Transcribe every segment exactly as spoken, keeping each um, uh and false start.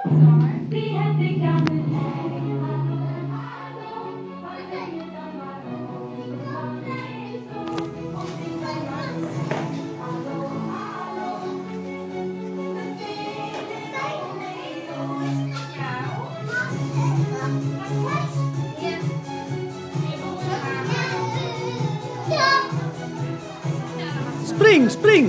Spring, spring!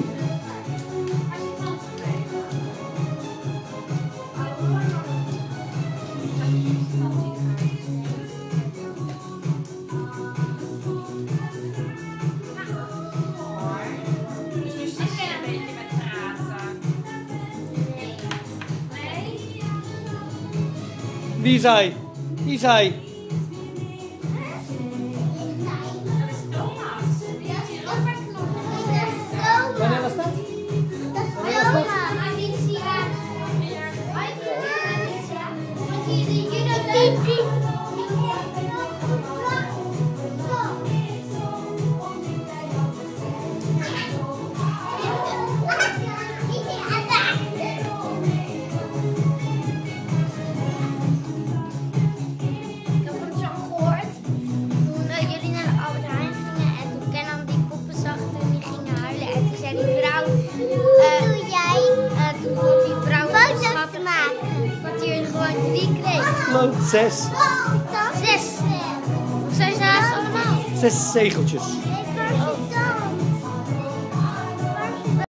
Wie is hij? Wie is hij? Wanneer was dat? Zes. Zes. Of zijn ze haast allemaal? Zes zegeltjes.